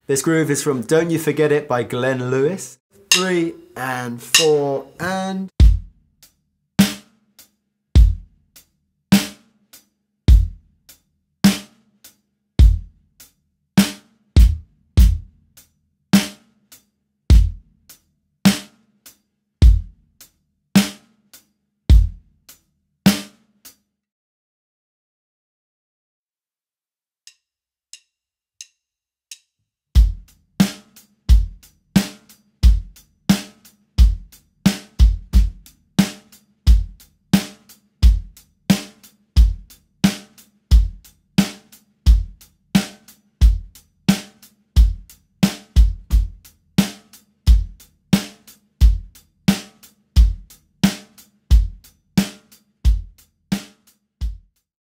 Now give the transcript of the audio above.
This groove is from Don't You Forget It by Glenn Lewis. 3 and 4 and...